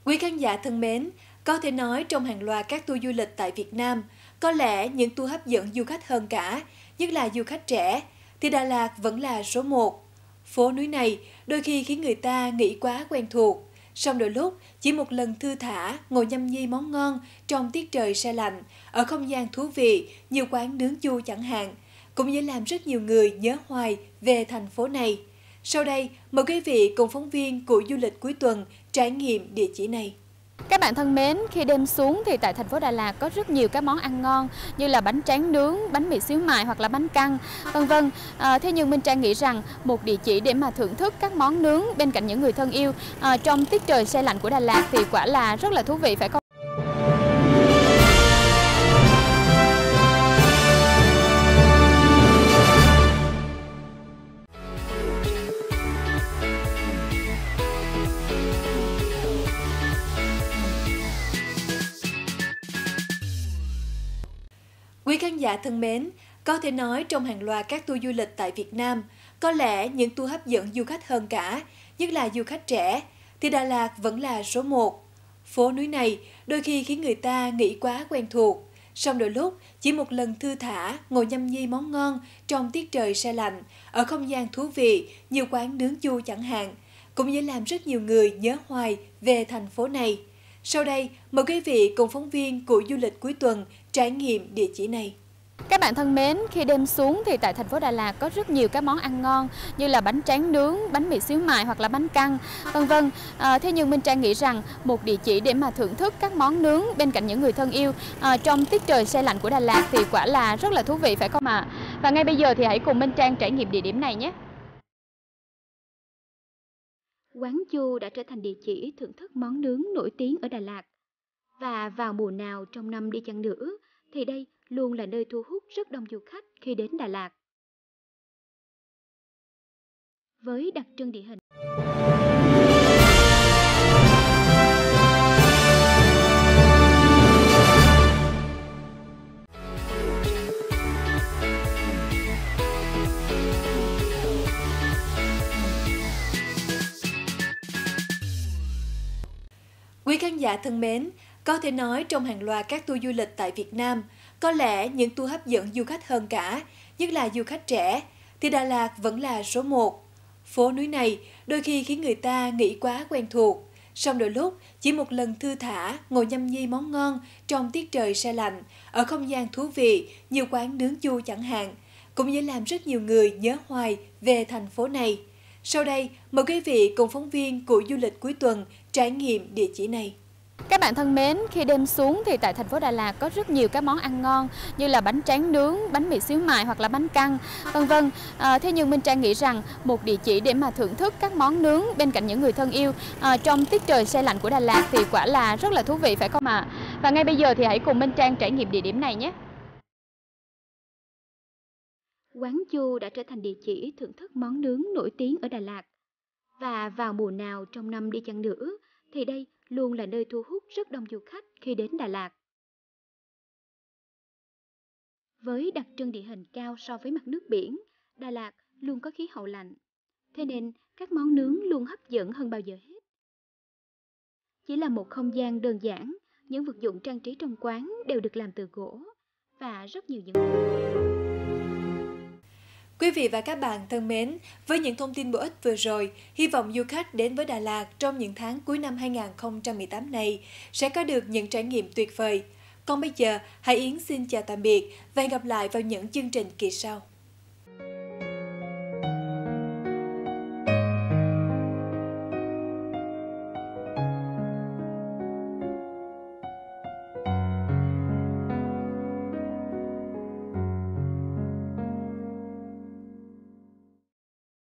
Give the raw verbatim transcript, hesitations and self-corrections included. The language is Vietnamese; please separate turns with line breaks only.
Quý khán giả thân mến, có thể nói trong hàng loạt các tour du lịch tại Việt Nam, có lẽ những tour hấp dẫn du khách hơn cả, nhất là du khách trẻ, thì Đà Lạt vẫn là số một. Phố núi này đôi khi khiến người ta nghĩ quá quen thuộc, song đôi lúc chỉ một lần thư thả ngồi nhâm nhi món ngon trong tiết trời se lạnh, ở không gian thú vị như quán nướng chua chẳng hạn, cũng dễ làm rất nhiều người nhớ hoài về thành phố này. Sau đây, mời quý vị cùng phóng viên của du lịch cuối tuần trải nghiệm địa chỉ này.
Các bạn thân mến, khi đêm xuống thì tại thành phố Đà Lạt có rất nhiều các món ăn ngon như là bánh tráng nướng, bánh mì xíu mại hoặc là bánh căn, vân vân. À, thế nhưng Minh Trang nghĩ rằng một địa chỉ để mà thưởng thức các món nướng bên cạnh những người thân yêu à, trong tiết trời se lạnh của Đà Lạt thì quả là rất là thú vị, phải không?
Quý khán giả thân mến, có thể nói trong hàng loạt các tour du lịch tại Việt Nam, có lẽ những tour hấp dẫn du khách hơn cả, nhất là du khách trẻ, thì Đà Lạt vẫn là số một. Phố núi này đôi khi khiến người ta nghĩ quá quen thuộc, song đôi lúc chỉ một lần thư thả ngồi nhâm nhi món ngon trong tiết trời se lạnh, ở không gian thú vị như quán nướng chua chẳng hạn, cũng dễ làm rất nhiều người nhớ hoài về thành phố này. Sau đây, mời quý vị cùng phóng viên của du lịch cuối tuần trải nghiệm địa chỉ này.
Các bạn thân mến, khi đêm xuống thì tại thành phố Đà Lạt có rất nhiều các món ăn ngon như là bánh tráng nướng, bánh mì xíu mại hoặc là bánh căn, vân vân. À, thế nhưng Minh Trang nghĩ rằng một địa chỉ để mà thưởng thức các món nướng bên cạnh những người thân yêu à, trong tiết trời se lạnh của Đà Lạt thì quả là rất là thú vị, phải không ạ? Và ngay bây giờ thì hãy cùng Minh Trang trải nghiệm địa điểm này nhé. Quán Chu đã trở thành địa chỉ thưởng thức món nướng nổi tiếng ở Đà Lạt. Và vào mùa nào trong năm đi chăng nữa thì đây luôn là nơi thu hút rất đông du khách khi đến Đà Lạt. Với đặc trưng địa hình.
Quý khán giả thân mến, có thể nói trong hàng loạt các tour du lịch tại Việt Nam, có lẽ những tour hấp dẫn du khách hơn cả, nhất là du khách trẻ, thì Đà Lạt vẫn là số một. Phố núi này đôi khi khiến người ta nghĩ quá quen thuộc, song đôi lúc chỉ một lần thư thả ngồi nhâm nhi món ngon trong tiết trời se lạnh, ở không gian thú vị như quán nướng chua chẳng hạn, cũng dễ làm rất nhiều người nhớ hoài về thành phố này. Sau đây, mời quý vị cùng phóng viên của du lịch cuối tuần trải nghiệm địa chỉ này.
Các bạn thân mến, khi đêm xuống thì tại thành phố Đà Lạt có rất nhiều các món ăn ngon như là bánh tráng nướng, bánh mì xíu mại hoặc là bánh căn, vân vân. À, thế nhưng Minh Trang nghĩ rằng một địa chỉ để mà thưởng thức các món nướng bên cạnh những người thân yêu à, trong tiết trời se lạnh của Đà Lạt thì quả là rất là thú vị, phải không ạ? Và ngay bây giờ thì hãy cùng Minh Trang trải nghiệm địa điểm này nhé. Quán Chu đã trở thành địa chỉ thưởng thức món nướng nổi tiếng ở Đà Lạt. Và vào mùa nào trong năm đi chăng nữa thì đây luôn là nơi thu hút rất đông du khách khi đến Đà Lạt. Với đặc trưng địa hình cao so với mặt nước biển, Đà Lạt luôn có khí hậu lạnh. Thế nên các món nướng luôn hấp dẫn hơn bao giờ hết. Chỉ là một không gian đơn giản, những vật dụng trang trí trong quán đều được làm từ gỗ và rất nhiều những...
Quý vị và các bạn thân mến, với những thông tin bổ ích vừa rồi, hy vọng du khách đến với Đà Lạt trong những tháng cuối năm hai nghìn không trăm mười tám này sẽ có được những trải nghiệm tuyệt vời. Còn bây giờ, Hải Yến xin chào tạm biệt và hẹn gặp lại vào những chương trình kỳ sau.